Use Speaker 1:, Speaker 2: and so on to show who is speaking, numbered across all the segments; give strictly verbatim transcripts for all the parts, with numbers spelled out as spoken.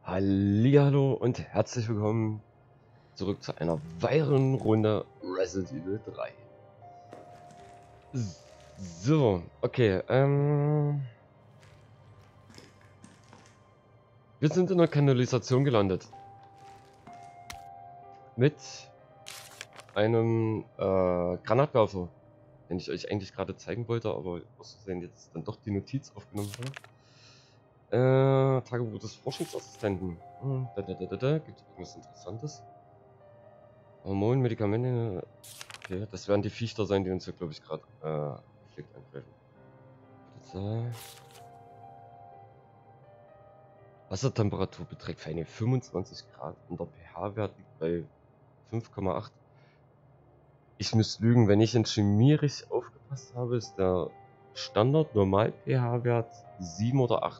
Speaker 1: Hallihallo und herzlich willkommen zurück zu einer weiteren Runde Resident Evil drei. So, okay, ähm... wir sind in der Kanalisation gelandet. Mit einem äh, Granatwerfer, den ich euch eigentlich gerade zeigen wollte, aber aus Versehen jetzt dann doch die Notiz aufgenommen habe. Äh, Tagebuch des Forschungsassistenten. Hm, da, da, da, da, da. Gibt es irgendwas Interessantes? Hormone, Medikamente. Okay, das werden die Viecher sein, die uns hier, glaube ich, gerade äh, gepflegt angreifen. Wassertemperatur beträgt für eine fünfundzwanzig Grad und der pH-Wert liegt bei fünf Komma acht. Ich muss lügen, wenn ich in Chemie richtig aufgepasst habe, ist der Standard Normal pH-Wert sieben oder acht.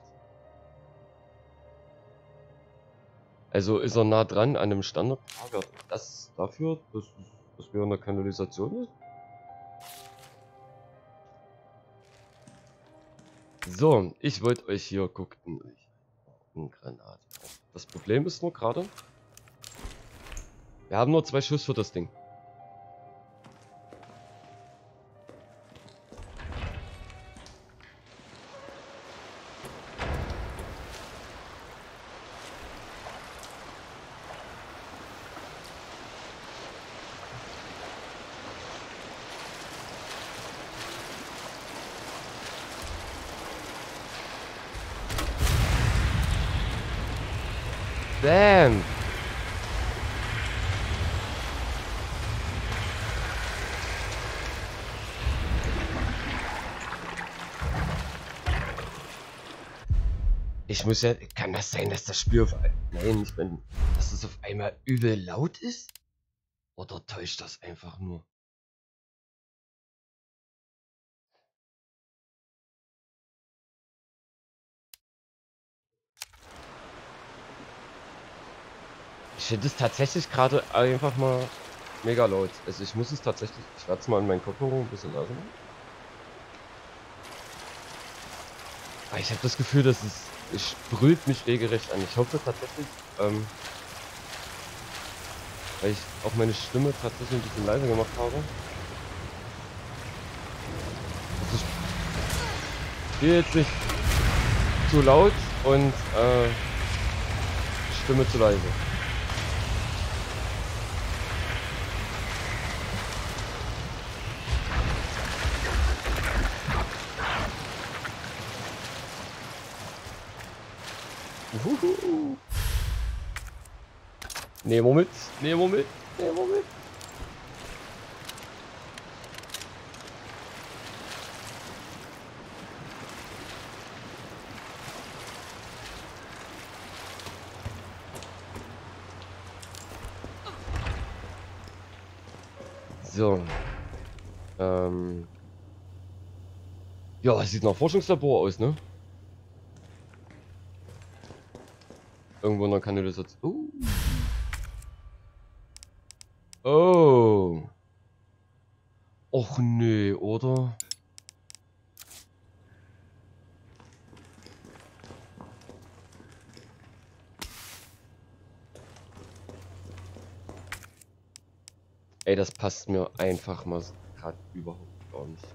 Speaker 1: Also ist er nah dran an dem Standard pH-Wert. Das dafür, dass, dass wir in der Kanalisation ist. So, ich wollte euch hier gucken. Ein Granat. Das Problem ist nur gerade, wir haben nur zwei Schuss für das Ding. Bam! Ich muss ja... Kann das sein, dass das Spiel auf einmal... Nein, ich bin... Dass es auf einmal übel laut ist? Oder täuscht das einfach nur? Ich finde es tatsächlich gerade einfach mal mega laut. Also ich muss es tatsächlich... Ich werde es mal in meinen Kopfhörer ein bisschen leiser machen. Aber ich habe das Gefühl, dass es... Es sprüht mich regelrecht an. Ich hoffe tatsächlich... Ähm, weil ich auch meine Stimme tatsächlich ein bisschen leiser gemacht habe. Das Spiel jetzt nicht zu laut und äh, Stimme zu leise. Uhuhu. Nemo mit, Nemo mit, Nemo mit. So. Ähm. Ja, es sieht nach Forschungslabor aus, ne? Irgendwo in der Kanalisation. Uh. Oh. Och nee, oder? Ey, das passt mir einfach mal gerade überhaupt gar nicht.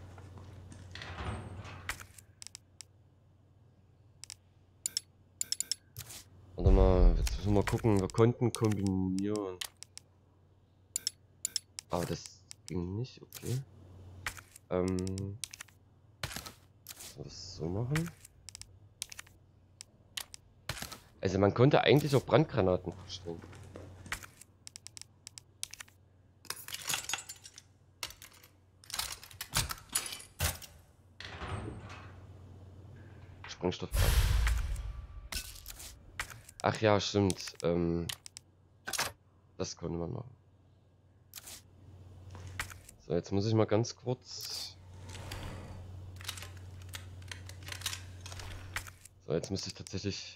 Speaker 1: Warte mal, jetzt müssen wir mal gucken, wir konnten kombinieren. Aber das ging nicht, okay. Ähm. Soll das so machen? Also man konnte eigentlich auch Brandgranaten verstellen. Sprengstoff ab. Ach ja, stimmt. Ähm, das konnte man machen. So, jetzt muss ich mal ganz kurz... So, jetzt müsste ich tatsächlich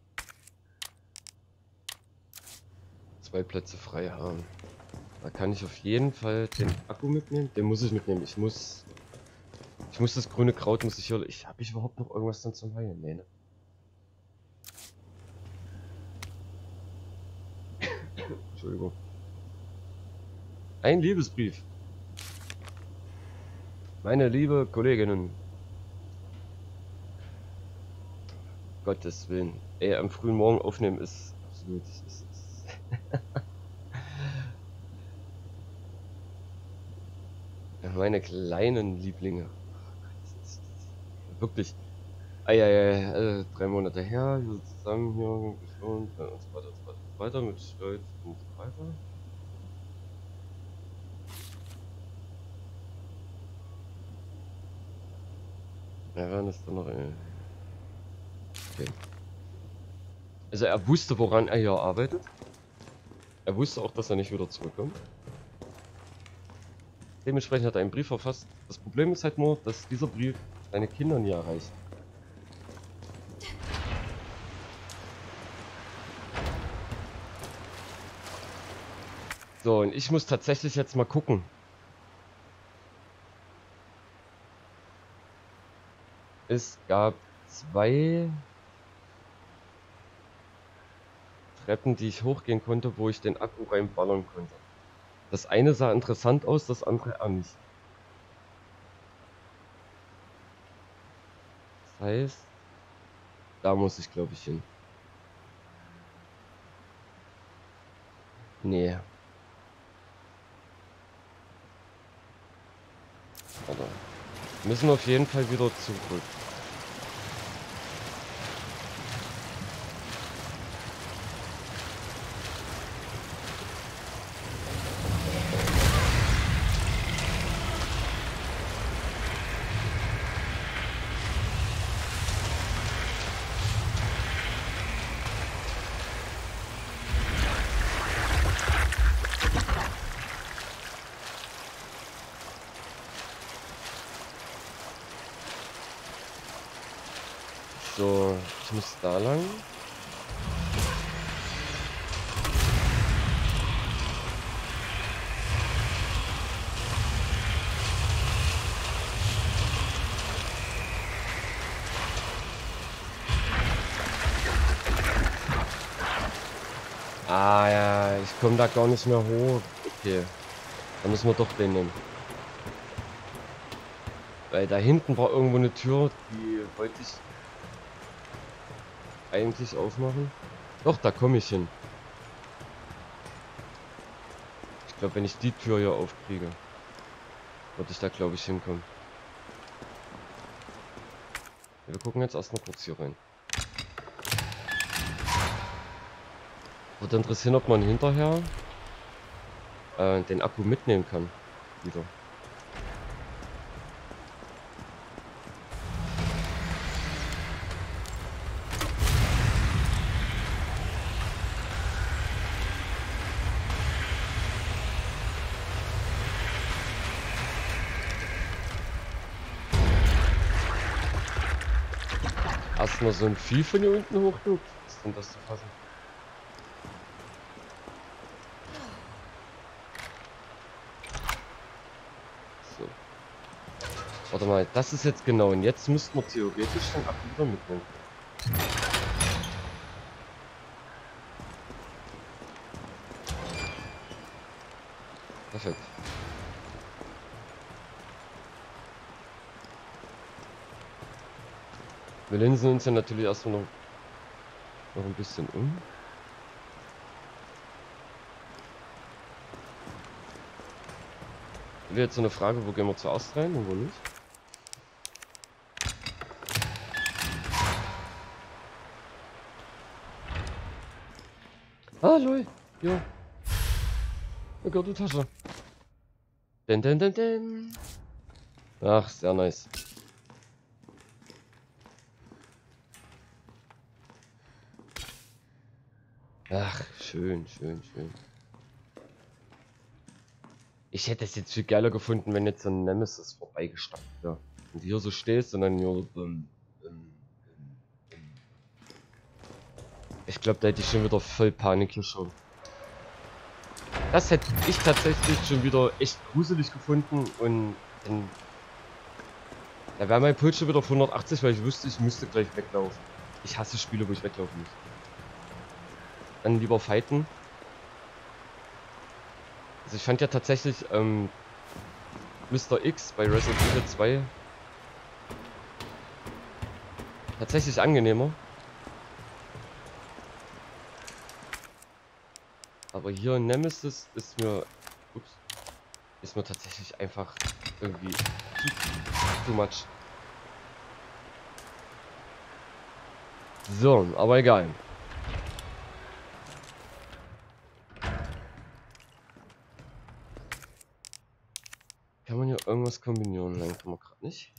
Speaker 1: zwei Plätze frei haben. Da kann ich auf jeden Fall den Akku mitnehmen. Den muss ich mitnehmen. Ich muss... Ich muss das grüne Kraut, muss ich hier... Ich, habe ich überhaupt noch irgendwas dann zum Heilen? Nee, ne? Entschuldigung. Ein Liebesbrief. Meine liebe Kolleginnen. Gottes Willen. Ey, am frühen Morgen aufnehmen ist absolut... Ist, ist meine kleinen Lieblinge. Wirklich. Eieiei, äh, drei Monate her, wir sind zusammen hier geschont äh, und so weiter und so weiter und so weiter mit Stolz und so weiter. Ja, wann ist da noch eine? Okay. Also er wusste, woran er hier arbeitet. Er wusste auch, dass er nicht wieder zurückkommt. Dementsprechend hat er einen Brief verfasst. Das Problem ist halt nur, dass dieser Brief seine Kinder nie erreicht. So, und ich muss tatsächlich jetzt mal gucken. Es gab zwei Treppen, die ich hochgehen konnte, wo ich den Akku reinballern konnte. Das eine sah interessant aus, das andere auch nicht. Das heißt, da muss ich, glaube ich, hin. Nee. Aber müssen auf jeden Fall wieder zurück. So, ich muss da lang. Ah ja, ich komme da gar nicht mehr hoch. Okay, dann müssen wir doch den nehmen. Weil da hinten war irgendwo eine Tür, die wollte ich eigentlich aufmachen. Doch, da komme ich hin. Ich glaube, wenn ich die Tür hier aufkriege, würde ich da, glaube ich, hinkommen. Ja, wir gucken jetzt erstmal kurz hier rein. Würde interessieren, ob man hinterher äh, den Akku mitnehmen kann. Wieder. Erstmal so ein Vieh von hier unten hochguckt. Was ist denn das zu fassen? So. Warte mal, das ist jetzt genau. Und jetzt müssten wir theoretisch den Akku wieder mitnehmen. Perfekt. Wir linsen uns ja natürlich erstmal noch, noch ein bisschen um. Ich will jetzt so eine Frage, wo gehen wir zuerst rein und wo nicht? Ah, lol. Ja. Eine Gürteltasche. Den, den, den, den. Ach, sehr nice. Ach, schön, schön, schön. Ich hätte es jetzt viel geiler gefunden, wenn jetzt so ein Nemesis vorbeigestapft wäre. Und hier so stehst und dann nur... Ähm, ähm, ähm. Ich glaube, da hätte ich schon wieder voll Panik hier schon. Das hätte ich tatsächlich schon wieder echt gruselig gefunden und... und da wäre mein Puls schon wieder auf hundertachtzig, weil ich wusste, ich müsste gleich weglaufen. Ich hasse Spiele, wo ich weglaufen muss. Dann lieber fighten. Also ich fand ja tatsächlich ähm, Mister X bei Resident Evil zwei tatsächlich angenehmer. Aber hier in Nemesis ist mir, ups, ist mir tatsächlich einfach irgendwie too, too much. So, aber egal. Kann man hier irgendwas kombinieren? Nein, kann man gerade nicht.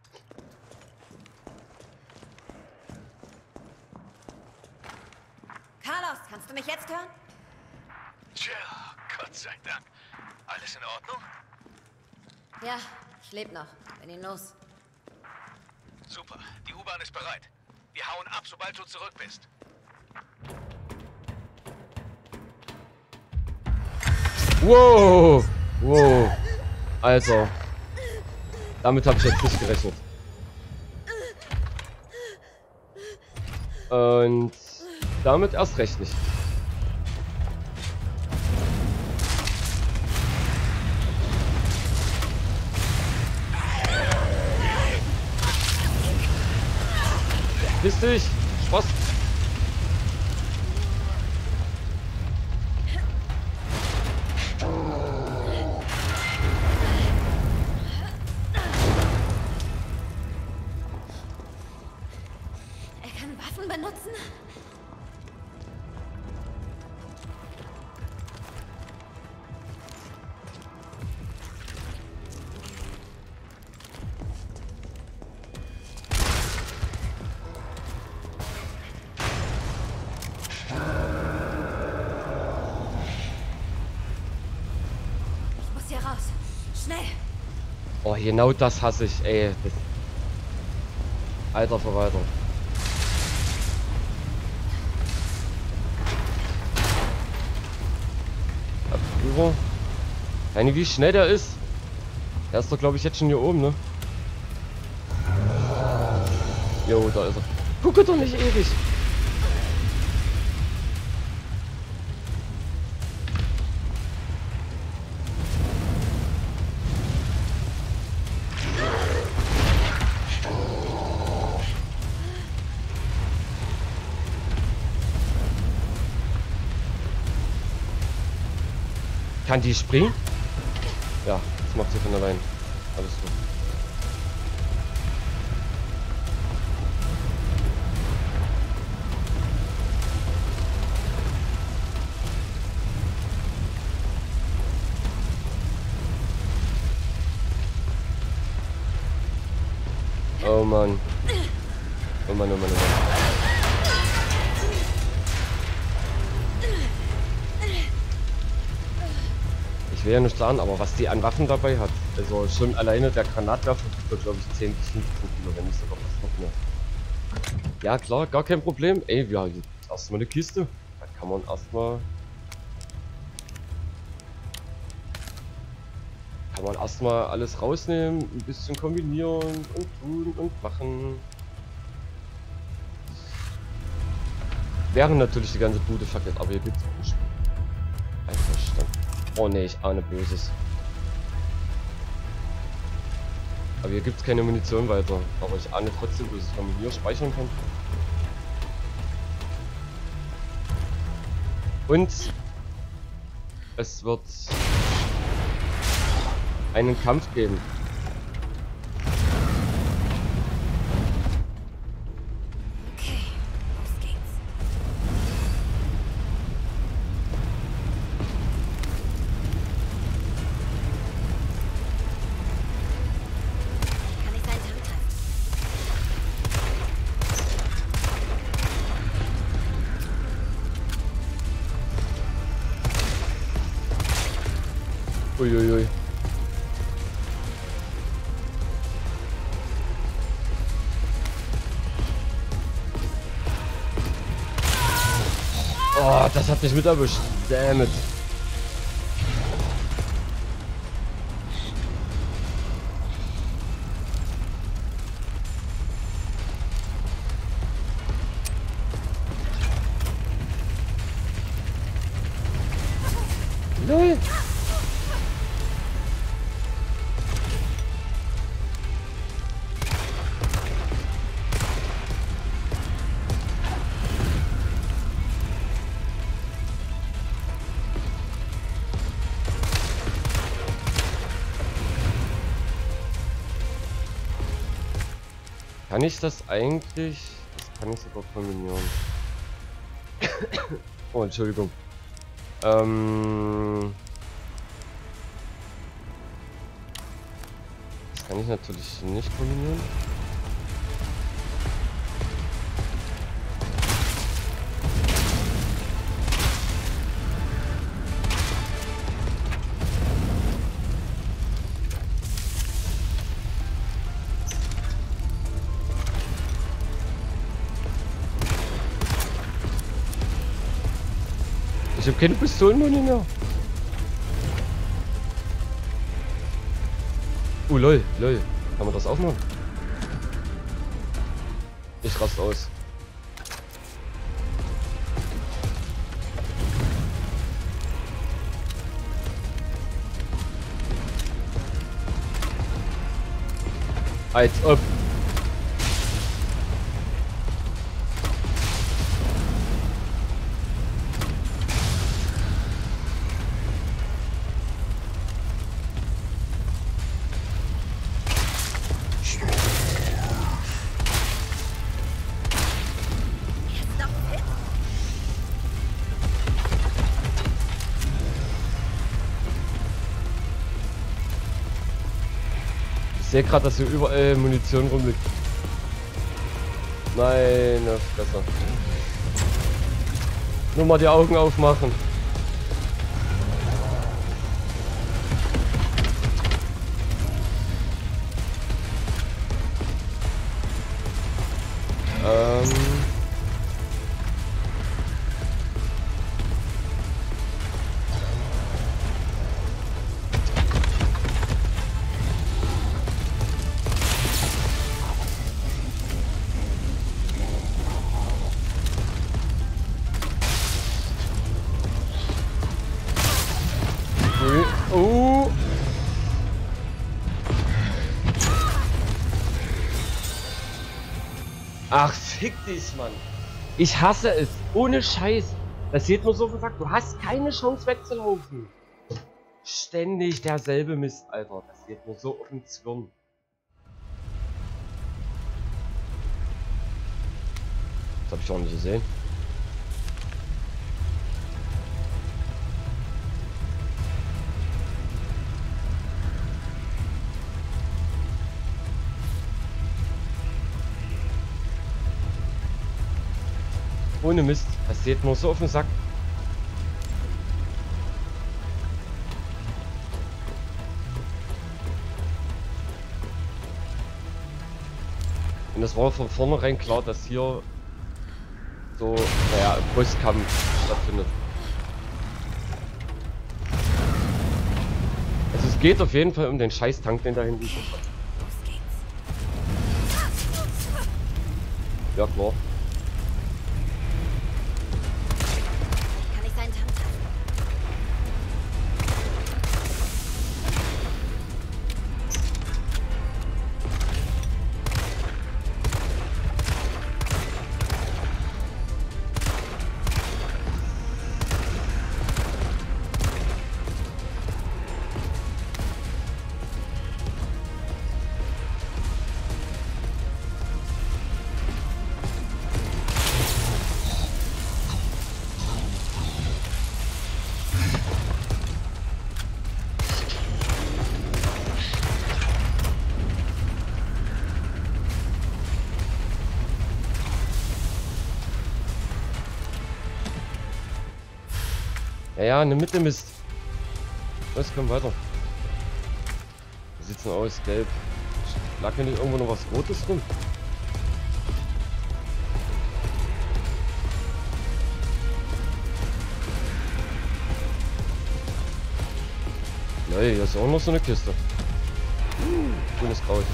Speaker 2: Carlos, kannst du mich jetzt hören?
Speaker 3: Tja, Gott sei Dank. Alles in Ordnung?
Speaker 2: Ja, ich lebe noch. Bin ihn los.
Speaker 3: Super, die U-Bahn ist bereit. Wir hauen ab, sobald du zurück bist.
Speaker 1: Wow! Wow! Also, damit habe ich jetzt nicht gerechnet. Und damit erst recht nicht. Bist du dich? Spaß.
Speaker 2: Er kann Waffen benutzen? Ich muss hier raus. Schnell!
Speaker 1: Oh, genau das hasse ich, ey. Das Alter Verwalter. Abführer. Keine, wie schnell der ist. Der ist doch, glaube ich, jetzt schon hier oben, ne? Jo, da ist er. Gucke doch nicht ewig. Kann die springen? Ja, das macht sie von allein. Alles gut. Oh Mann. Oh Mann, oh Mann, oh Mann. Ich will ja nicht sagen, aber was die an Waffen dabei hat, also schon alleine der Granatwerfer wird, glaube ich, zehn bis fünfzehn Kilo, wenn nicht sogar was noch mehr. Ja klar, gar kein Problem. Ey, wir haben erstmal eine Kiste. Da kann man erstmal kann man erstmal alles rausnehmen, ein bisschen kombinieren und tun und machen. Wäre natürlich die ganze Bude verkehrt, aber hier gibt es nicht. Einverstanden. Oh ne, ich ahne Böses. Aber hier gibt es keine Munition weiter. Aber ich ahne trotzdem Böses, wenn man hier speichern kann. Und es wird einen Kampf geben.
Speaker 2: Okay, los geht's. Kann ich seinen Tank treffen?
Speaker 1: Uiuiui. Oh, das hat mich mit erwischt. Damn it. Lol. Kann ich das eigentlich? Das kann ich sogar kombinieren. Oh, Entschuldigung. Ähm... Das kann ich natürlich nicht kombinieren. Ich habe keine Pistolenmuni mehr. Oh lol, lol. Kann man das auch machen? Ich raste aus. Als ob. Ich sehe gerade, dass hier überall Munition rumliegt. Meine Fresse. Nur mal die Augen aufmachen. Ähm... Oh! Ach, fick dich, Mann. Ich hasse es. Ohne Scheiß. Das wird nur so gesagt. Du hast keine Chance wegzulaufen. Ständig derselbe Mist, Alter. Das geht nur so auf den Zwirn. Das hab ich auch nicht gesehen. Ohne Mist, das geht nur so auf den Sack. Und das war von vornherein klar, dass hier so, naja, Bosskampf stattfindet. Also es geht auf jeden Fall um den scheiß Tank, den da hinten ist. Ja klar. Ja, ja, in der Mitte Mist. Was, komm weiter. Wie sieht's denn aus? Gelb. Lag hier nicht irgendwo noch was Rotes rum? Nein, hier ist auch noch so eine Kiste. Grünes Kraut.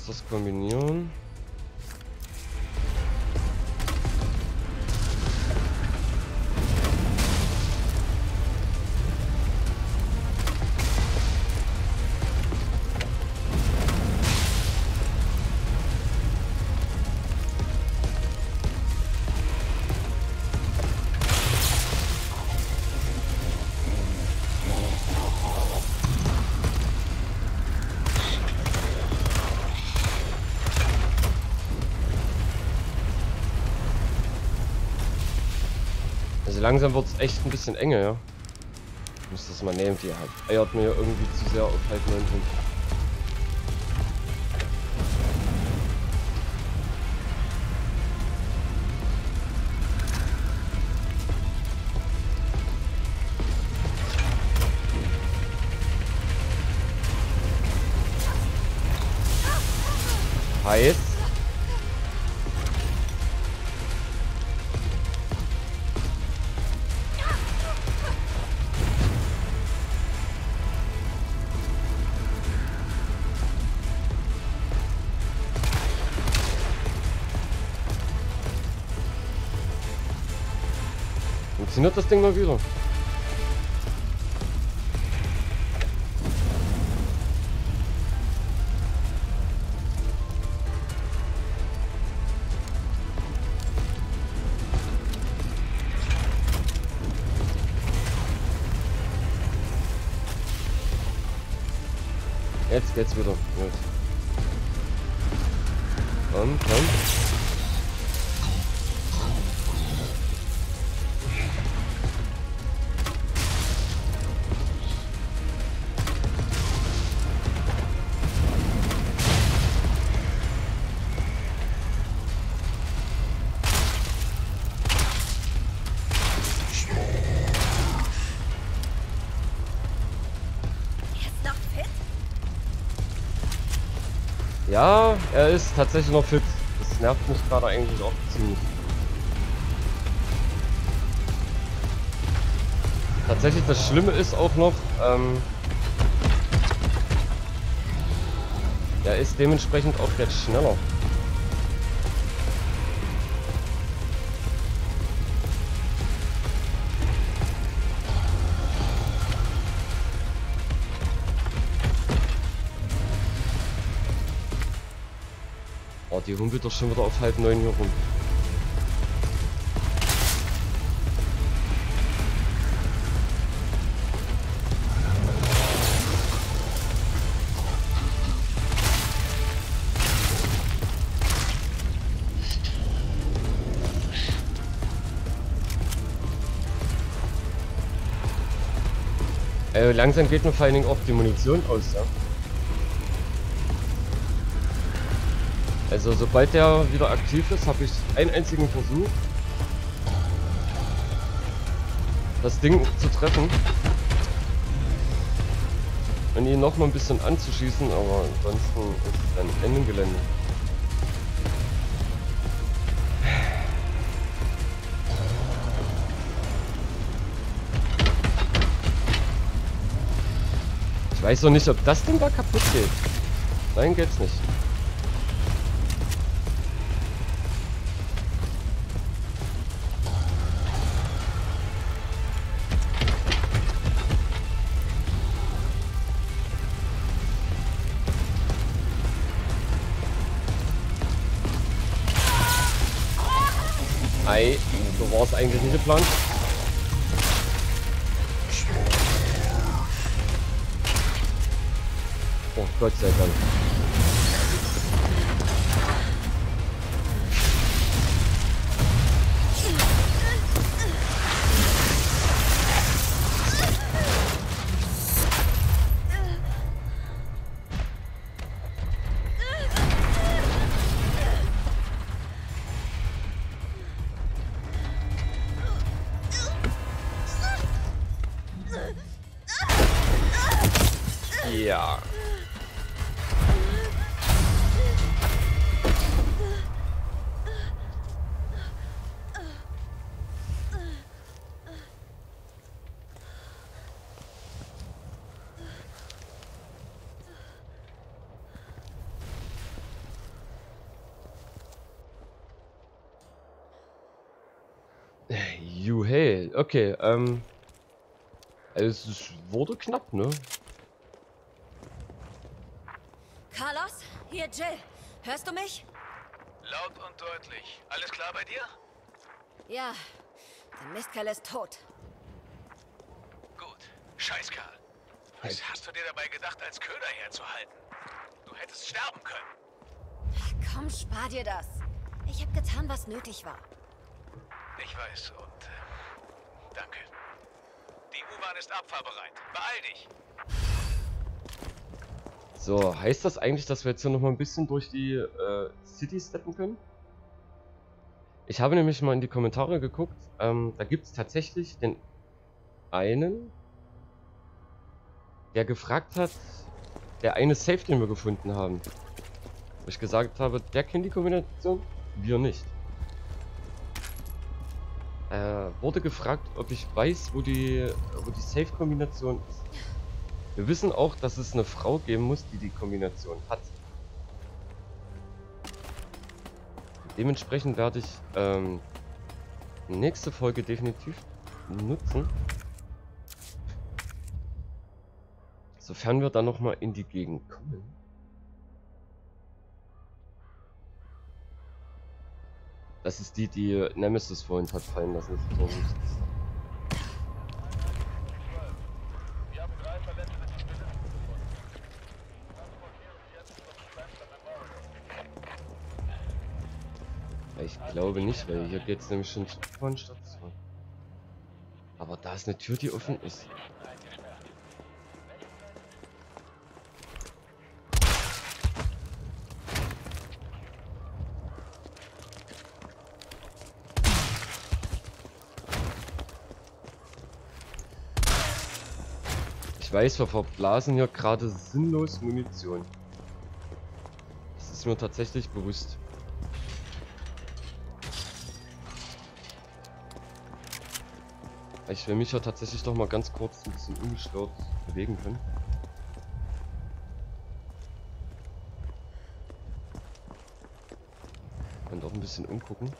Speaker 1: das kombinieren. Also langsam wird es echt ein bisschen enger, ja. Ich muss das mal nehmen, die halt eiert mir irgendwie zu sehr auf halb neun rum. Heiß. Funktioniert das Ding mal wieder? Jetzt geht's wieder. Gut. Komm, komm. Ja, er ist tatsächlich noch fit. Das nervt mich gerade eigentlich auch ziemlich. Tatsächlich das Schlimme ist auch noch, ähm, er ist dementsprechend auch jetzt schneller. Oh, die humpelt doch schon wieder auf halb neun hier rum. Äh, langsam geht mir vor allen Dingen auch die Munition aus, ja. Also sobald der wieder aktiv ist, habe ich einen einzigen Versuch, das Ding zu treffen und ihn noch mal ein bisschen anzuschießen, aber ansonsten ist es dann Ende Gelände. Ich weiß noch nicht, ob das Ding da kaputt geht. Nein, geht's nicht. Ei, so war es eigentlich nicht geplant. Oh, Gott sei Dank. Ja. Juhey, okay, ähm. Es ist- wurde knapp, ne?
Speaker 2: Carlos, hier Jill. Hörst du mich?
Speaker 3: Laut und deutlich. Alles klar bei dir?
Speaker 2: Ja, der Mistkerl ist tot.
Speaker 3: Gut. Scheißkerl. Was hast du dir dabei gedacht, als Köder herzuhalten? Du hättest sterben können.
Speaker 2: Komm, spar dir das. Ich habe getan, was nötig war.
Speaker 3: Ich weiß und äh, danke. Die U-Bahn ist abfahrbereit. Beeil dich.
Speaker 1: So, heißt das eigentlich, dass wir jetzt hier noch mal ein bisschen durch die äh, City steppen können? Ich habe nämlich mal in die Kommentare geguckt. Ähm, da gibt es tatsächlich den einen, der gefragt hat, der eine Safe, den wir gefunden haben. Wo ich gesagt habe, der kennt die Kombination, wir nicht. Äh, wurde gefragt, ob ich weiß, wo die, wo die Safe-Kombination ist. Wir wissen auch, dass es eine Frau geben muss, die die Kombination hat. Dementsprechend werde ich ähm, die nächste Folge definitiv nutzen. Sofern wir dann nochmal in die Gegend kommen. Das ist die, die Nemesis vorhin hat fallen lassen. So ich glaube nicht, weil hier geht es nämlich schon zur U-Bahn-Station. Aber da ist eine Tür, die offen ist. Ich weiß, wir verblasen hier gerade sinnlos Munition. Das ist mir tatsächlich bewusst. Ich will mich ja tatsächlich doch mal ganz kurz ein bisschen ungestört bewegen können. Und auch ein bisschen umgucken.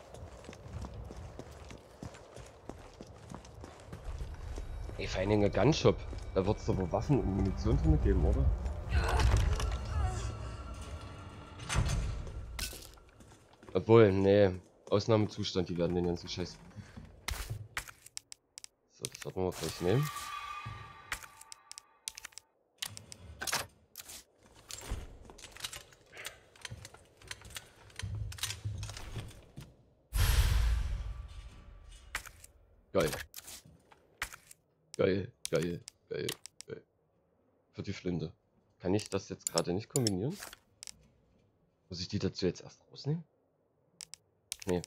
Speaker 1: Ey, vor allen Dingen ein Gunshop. Da wird es doch wohl Waffen und Munition drin geben, oder? Obwohl, nee. Ausnahmezustand, die werden den ganzen Scheiß. So, das sollten wir gleich nehmen. Geil. Geil, geil, geil, geil. Für die Flinte. Kann ich das jetzt gerade nicht kombinieren? Muss ich die dazu jetzt erst rausnehmen? Nee.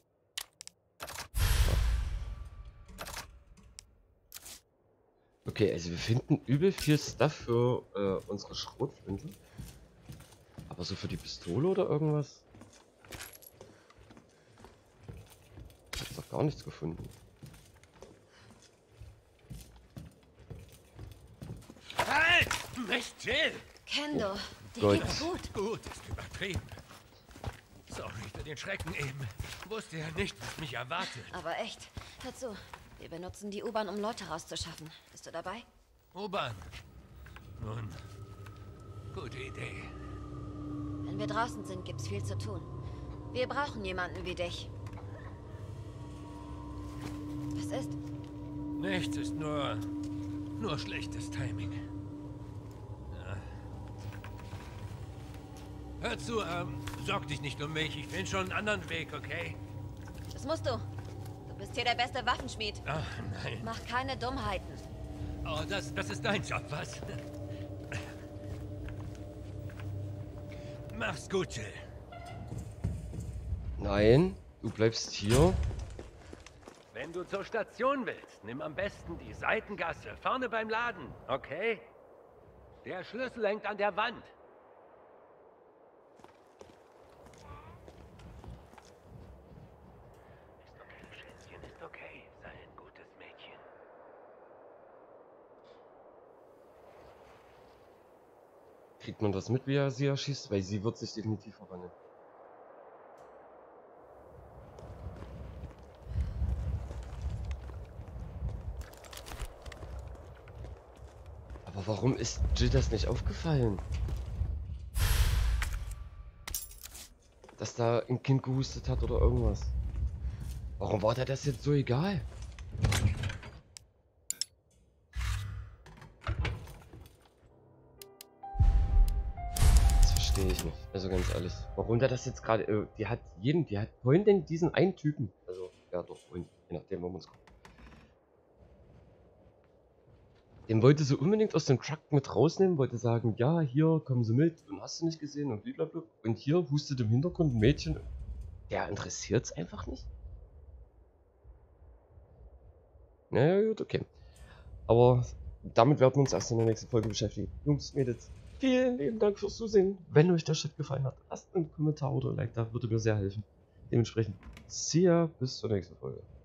Speaker 1: Okay, also wir finden übel viel Stuff für äh, unsere Schrotflinte. Aber so für die Pistole oder irgendwas? Ich hab doch gar nichts gefunden.
Speaker 3: Halt! Nicht Jill!
Speaker 2: Kendo, dir
Speaker 1: Gott.
Speaker 2: geht's gut.
Speaker 3: Gut, ist übertrieben. Sorry für den Schrecken eben. Wusste ja nicht, was mich erwartet.
Speaker 2: Aber echt, hör zu. Wir benutzen die U-Bahn, um Leute rauszuschaffen. Bist du dabei?
Speaker 3: U-Bahn. Nun, gute Idee.
Speaker 2: Wenn wir draußen sind, gibt's viel zu tun. Wir brauchen jemanden wie dich. Was ist?
Speaker 3: Nichts ist nur... nur schlechtes Timing. Ja. Hör zu, ähm, sorg dich nicht um mich. Ich finde schon einen anderen Weg, okay?
Speaker 2: Das musst du. Du bist hier der beste Waffenschmied.
Speaker 3: Ach, nein.
Speaker 2: Mach keine Dummheiten.
Speaker 3: Oh, das, das ist dein Job, was? Mach's gut, Jill.
Speaker 1: Nein, du bleibst hier.
Speaker 3: Wenn du zur Station willst, nimm am besten die Seitengasse, vorne beim Laden, okay? Der Schlüssel hängt an der Wand. Ist okay, Schätzchen, ist okay. Sei ein gutes Mädchen.
Speaker 1: Kriegt man das mit, wie er sie erschießt? Weil sie wird sich definitiv verwandeln. Aber warum ist Jill das nicht aufgefallen? Dass da ein Kind gehustet hat oder irgendwas. Warum war der das jetzt so egal? Das verstehe ich nicht. Also ganz ehrlich. Warum der das jetzt gerade... Äh, die hat jeden... Die hat vorhin denn diesen einen Typen. Also, ja doch, vorhin. Je nachdem, wo man es guckt. Den wollte sie unbedingt aus dem Truck mit rausnehmen, wollte sagen, ja, hier, kommen Sie mit und hast du nicht gesehen und blablabla. Und hier hustet im Hintergrund ein Mädchen. Der interessiert es einfach nicht. Naja, gut, okay. Aber damit werden wir uns erst in der nächsten Folge beschäftigen. Jungs, Mädels, vielen lieben Dank fürs Zusehen. Wenn euch der Shit gefallen hat, lasst einen Kommentar oder ein Like da, würde mir sehr helfen. Dementsprechend, see ya, bis zur nächsten Folge.